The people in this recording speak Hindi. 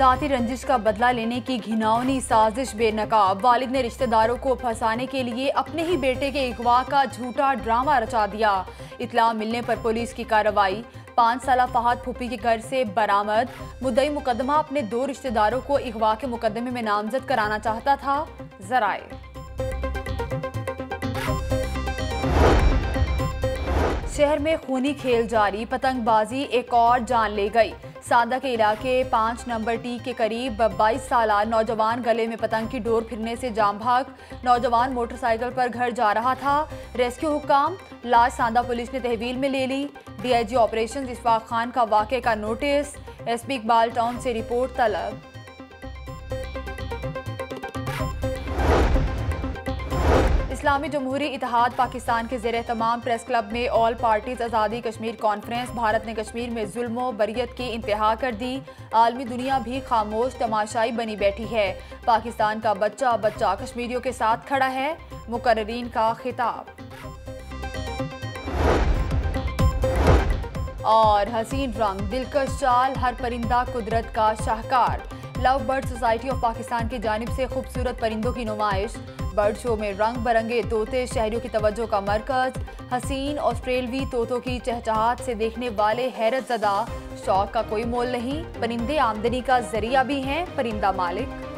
जाती रंजिश का बदला लेने की घिनौनी साजिश बेनकाब। वालिद ने रिश्तेदारों को फंसाने के लिए अपने ही बेटे के अगवा का झूठा ड्रामा रचा दिया। इत्तला मिलने पर पुलिस की कार्रवाई। 5 साला फहद फूफी के घर से बरामद। मुद्दई मुकदमा अपने 2 रिश्तेदारों को अगवा के मुकदमे में नामजद कराना चाहता था। जराए शहर में खूनी खेल जारी। पतंगबाजी एक और जान ले गई। सांदा के इलाके 5 नंबर टी के करीब 22 साला नौजवान गले में पतंग की डोर फिरने से जाम भाग। नौजवान मोटरसाइकिल पर घर जा रहा था। रेस्क्यू हुक्म। लाश सांदा पुलिस ने तहवील में ले ली। डीआईजी ऑपरेशन इशफाक खान का वाक़े का नोटिस। एसपी इकबाल टाउन से रिपोर्ट तलब। इस्लामी जमहूरी इत्तेहाद पाकिस्तान के ज़ेर तमाम प्रेस क्लब में ऑल पार्टीज़ आज़ादी कश्मीर कॉन्फ्रेंस। भारत ने कश्मीर में जुल्म बरियत की इंतहा कर दी। आलमी दुनिया भी खामोश तमाशाई बनी बैठी है। पाकिस्तान का बच्चा बच्चा कश्मीरियों के साथ खड़ा है। मुकर्रीन का खिताब। और हसीन रंग दिलकश चाल, हर परिंदा कुदरत का शाहकार। Love bird society of Pakistan की जानिब से खूबसूरत परिंदों की नुमाइश। बर्ड शो में रंग बरंगे तोते शहरियों की तवज्जो का मरकज। हसीन ऑस्ट्रेलवी तोतों की चहचहाट से देखने वाले हैरत ज़दा। शौक का कोई मोल नहीं। परिंदे आमदनी का जरिया भी हैं। परिंदा मालिक